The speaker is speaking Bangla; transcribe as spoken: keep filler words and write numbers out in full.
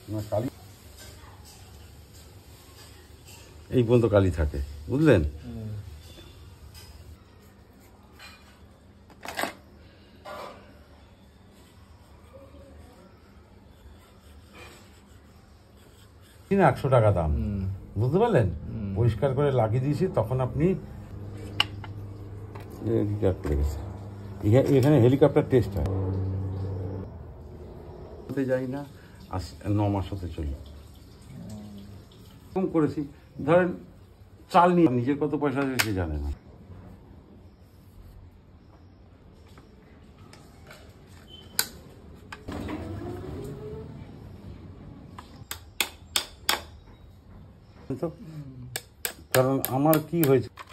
কালি এই পর্যন্ত কালি থাকে, বুঝলেন? একশো টাকা দাম, বুঝতে পারলেন? পরিষ্কার করে লাগিয়ে দিয়েছি, তখন আপনি করে গেছে। এখানে হেলিকপ্টার টেস্ট হয়, হতে যাই না, আস ন মাস হতে চলি কম করেছি। ধরেন চাল নিয়ে নিজের কত পয়সা আছে সে জানে না। কারণ আমার কি হয়েছে